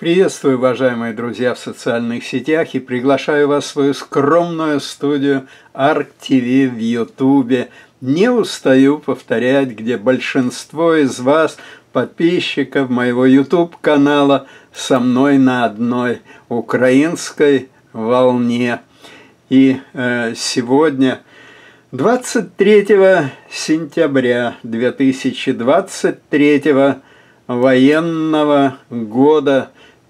Приветствую, уважаемые друзья в социальных сетях, и приглашаю вас в свою скромную студию ArkTV в Ютубе. Не устаю повторять, где большинство из вас, подписчиков моего YouTube-канала, со мной на одной украинской волне. И сегодня, 23 сентября 2023 военного года,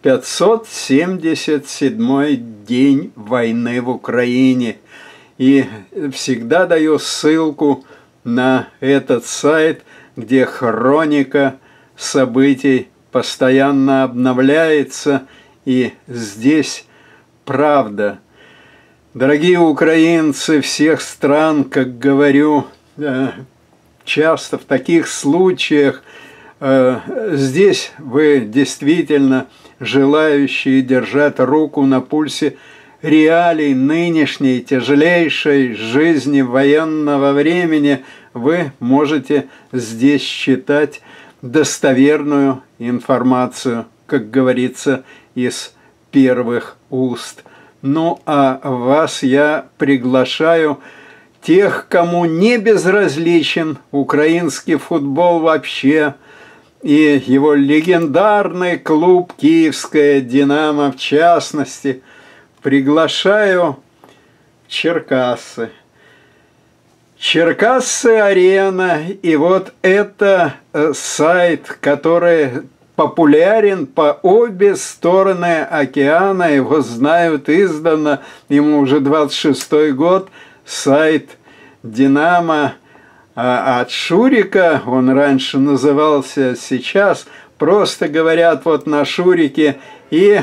577-й день войны в Украине. И всегда даю ссылку на этот сайт, где хроника событий постоянно обновляется. И здесь правда. Дорогие украинцы всех стран, как говорю, часто в таких случаях, здесь вы действительно желающие держать руку на пульсе реалий нынешней тяжелейшей жизни военного времени, вы можете здесь читать достоверную информацию, как говорится, из первых уст. Ну, а вас я приглашаю, тех, кому не безразличен украинский футбол вообще, и его легендарный клуб «Киевская Динамо» в частности, приглашаю в Черкассы. Черкассы-арена, и вот это сайт, который популярен по обе стороны океана, его знают издавна, ему уже 26-й год, сайт «Динамо». А от Шурика, он раньше назывался, сейчас просто говорят вот на Шурике. И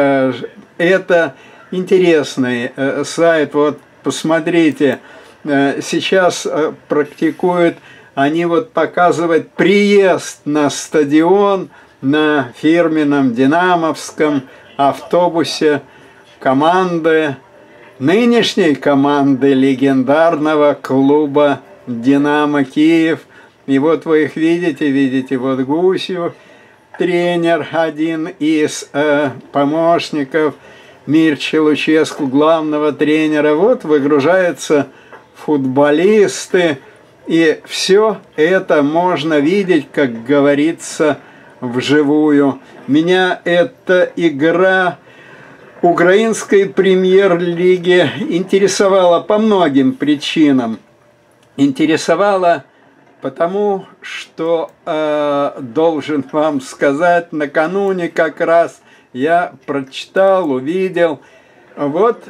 это интересный сайт, вот посмотрите, сейчас практикуют, они вот показывают приезд на стадион на фирменном динамовском автобусе команды, нынешней команды легендарного клуба «Динамо Киев». И вот вы их видите, вот Гусев, тренер, один из помощников, Мирча Луческу, главного тренера. Вот выгружаются футболисты, и все это можно видеть, как говорится, вживую. Меня эта игра украинской премьер-лиги интересовала по многим причинам. Интересовало, потому что, должен вам сказать, накануне как раз я прочитал, увидел вот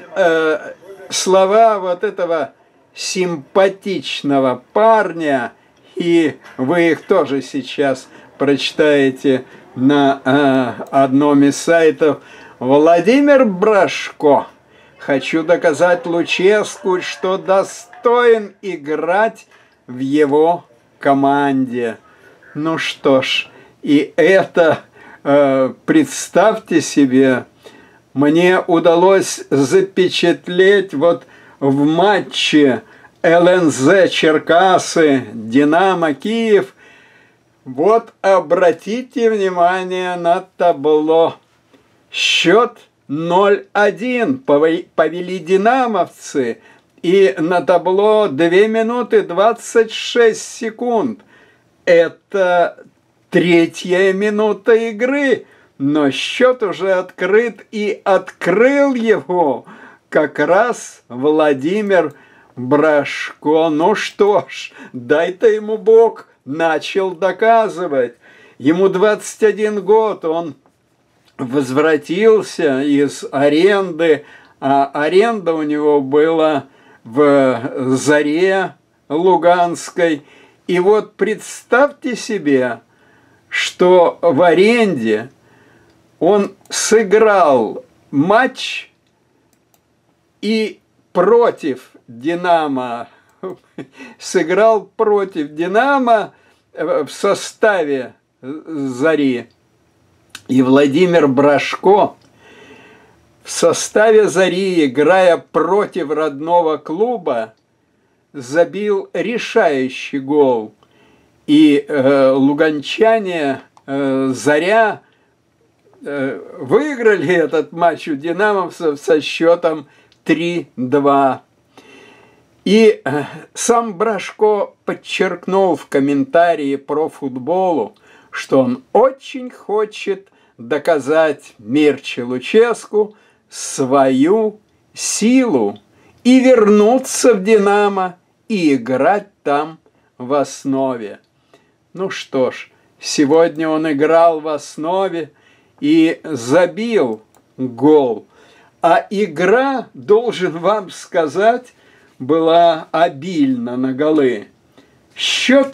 слова вот этого симпатичного парня, и вы их тоже сейчас прочитаете на одном из сайтов. Владимир Брашко. Хочу доказать Луческу, что достоин играть в его команде. Ну что ж, и это, представьте себе, мне удалось запечатлеть вот в матче ЛНЗ Черкассы, Динамо Киев. Вот обратите внимание на табло. Счет 0-1 повели динамовцы, и на табло 2 минуты 26 секунд. Это 3-я минута игры, но счет уже открыт, и открыл его как раз Владимир Брашко. Ну что ж, дай-то ему Бог, начал доказывать. Ему 21 год, он возвратился из аренды, а аренда у него была в Заре Луганской. И вот представьте себе, что в аренде он сыграл матч и против Динамо, сыграл против Динамо в составе Зари. И Владимир Брашко в составе Зари, играя против родного клуба, забил решающий гол. И луганчане, Заря выиграли этот матч у динамовцев со счетом 3-2. И сам Брашко подчеркнул в комментарии про футболу, что он очень хочет доказать Мирче Луческу свою силу и вернуться в «Динамо» и играть там в основе. Ну что ж, сегодня он играл в основе и забил гол. А игра, должен вам сказать, была обильна на голы. Счет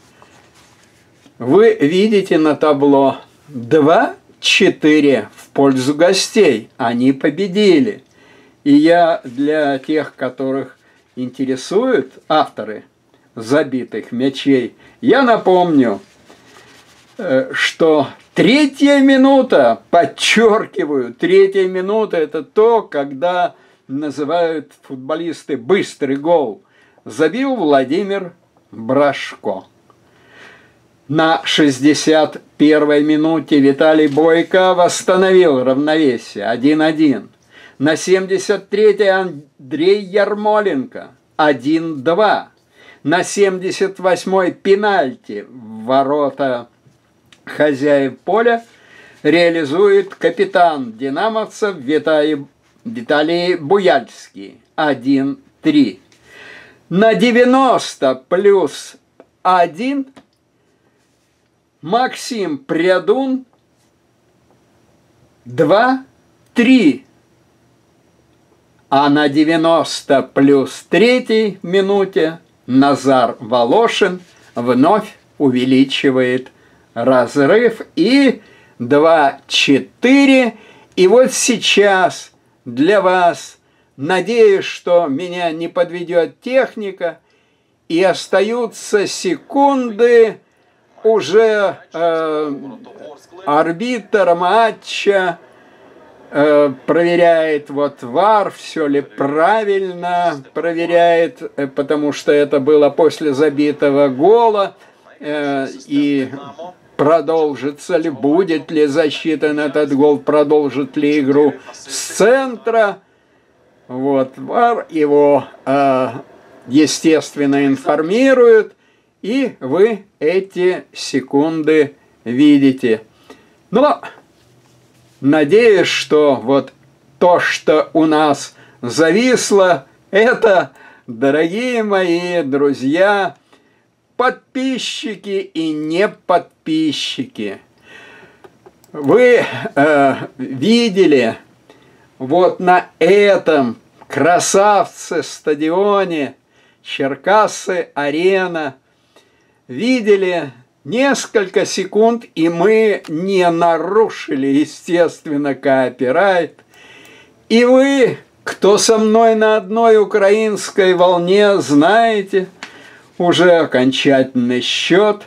вы видите на табло: 2-4 в пользу гостей. Они победили. И я для тех, которых интересуют авторы забитых мячей, я напомню, что третья минута, подчеркиваю, третья минута – это то, когда называют футболисты быстрый гол. Забил Владимир Брашко. На 61-й минуте Виталий Бойко восстановил равновесие 1-1. На 73-й Андрей Ярмоленко 1-2. На 78-й пенальти в ворота хозяев поля реализует капитан динамовцев Виталий Буяльский 1-3. На 90 плюс 1 Максим Прядун 2-3. А на 90 плюс 3 минуте Назар Волошин вновь увеличивает разрыв и 2-4. И вот сейчас для вас, надеюсь, что меня не подведет техника, и остаются секунды, уже арбитр матча проверяет вот ВАР, все ли правильно, проверяет, потому что это было после забитого гола, и продолжится ли, будет ли засчитан этот гол, продолжит ли игру с центра. Вот, ВАР его, естественно, информирует, и вы эти секунды видите. Но надеюсь, что вот то, что у нас зависло, это, дорогие мои друзья, подписчики и не подписчики. Вы видели вот на этом красавце-стадионе Черкассы-Арена, видели несколько секунд, и мы не нарушили, естественно, копирайт. И вы, кто со мной на одной украинской волне, знаете уже окончательный счет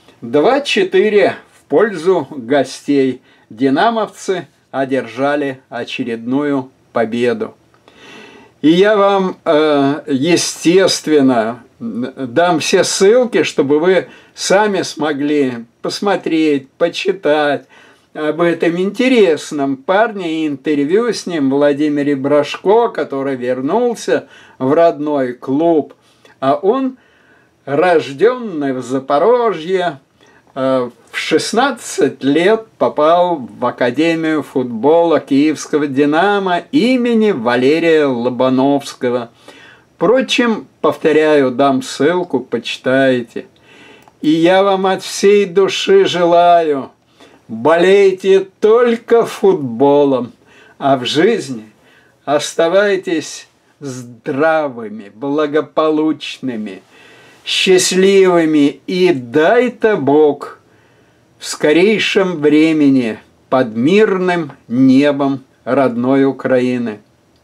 2-4 в пользу гостей. Динамовцы одержали очередную победу. И я вам, естественно, дам все ссылки, чтобы вы сами смогли посмотреть, почитать об этом интересном парне и интервью с ним Владимире Брашко, который вернулся в родной клуб. А он, рожденный в Запорожье, в 16 лет попал в Академию футбола Киевского «Динамо» имени Валерия Лобановского. Впрочем, повторяю, дам ссылку, почитайте. И я вам от всей души желаю, болейте только футболом, а в жизни оставайтесь здравыми, благополучными, счастливыми, и дай-то Бог в скорейшем времени под мирным небом родной Украины.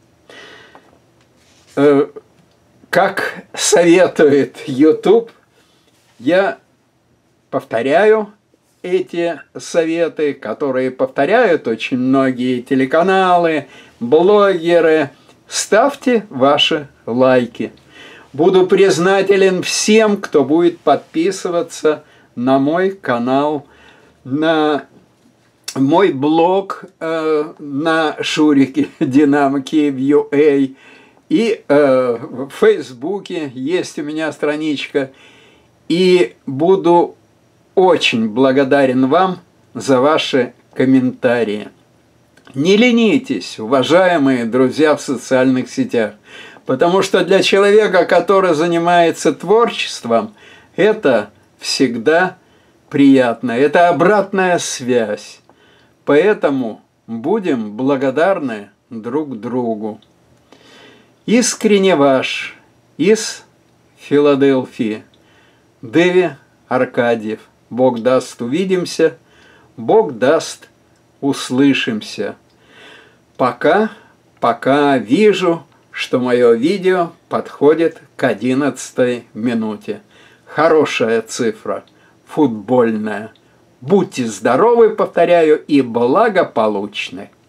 Как советует YouTube, я повторяю эти советы, которые повторяют очень многие телеканалы, блогеры. Ставьте ваши лайки. Буду признателен всем, кто будет подписываться на мой канал, на мой блог на Шурике Динамо Киев.ua, и в Фейсбуке есть у меня страничка. И буду очень благодарен вам за ваши комментарии. Не ленитесь, уважаемые друзья в социальных сетях, потому что для человека, который занимается творчеством, это всегда приятно, это обратная связь. Поэтому будем благодарны друг другу. Искренне ваш из Филадельфии Дэви Аркадьев. Бог даст, увидимся, Бог даст, услышимся. Пока вижу, что мое видео подходит к 11 минуте. Хорошая цифра, футбольная. Будьте здоровы, повторяю, и благополучны.